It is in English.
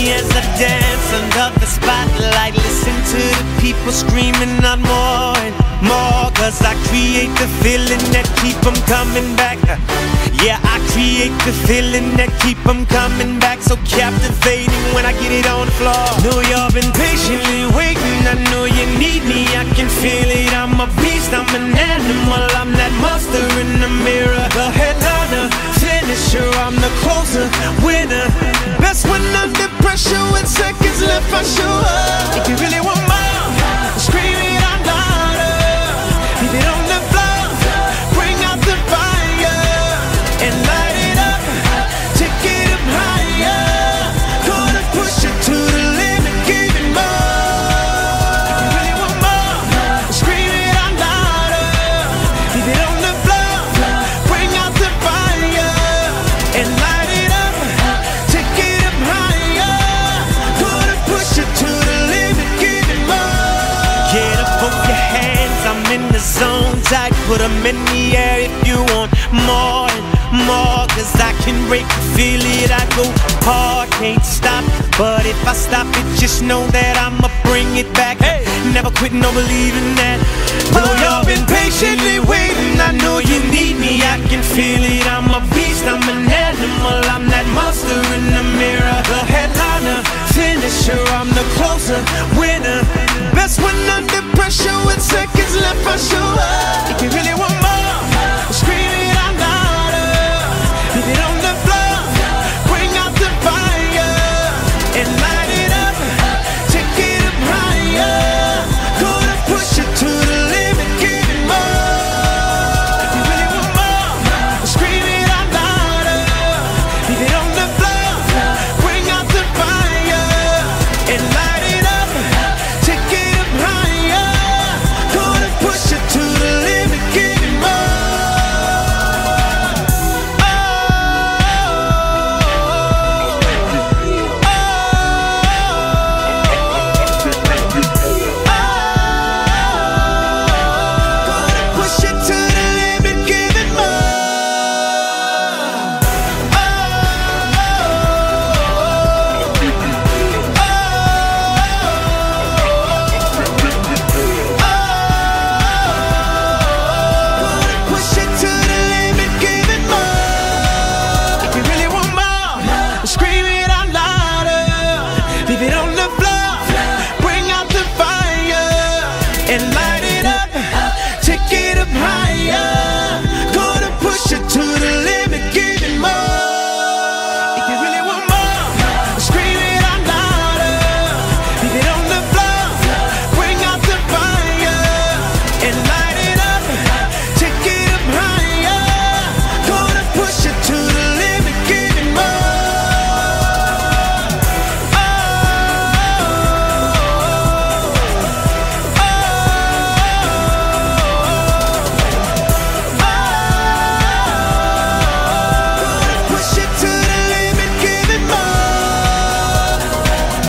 as I dance under the spotlight. Listen to the people screaming out more and more, 'cause I create the feeling that keep them coming back. Yeah, I create the feeling that keep them coming back. So captivating when I get it on the floor. Know y'all been patiently waiting, I know you need me, I can feel it. I'm a beast, I'm an animal, I'm that monster in the mirror. The headliner, finisher, I'm the closer, winner. Best when under pressure, with seconds left I show up. If you really want more, scream it out louder. Leave it on the floor, bring out the fire and light it up, take it up higher. Gonna push it to the limit, give it more. If you really want more, scream it out louder. Leave it on the floor, bring out the fire and light it up, take it up higher. Gonna push it to the limit, give it more. Get up on your hands, I'm in the zone tight. Put 'em in the air if you want more and more, 'cause I can break you, feel it, I go hard, can't stop. But if I stop it, just know that I'ma bring it back. Hey, never quit, no believing that. Know y'all been patiently waiting, I know you need me, I can feel it. I'm a beast, I'm an animal, I'm that monster in the mirror. The headliner, finisher, I'm the closer,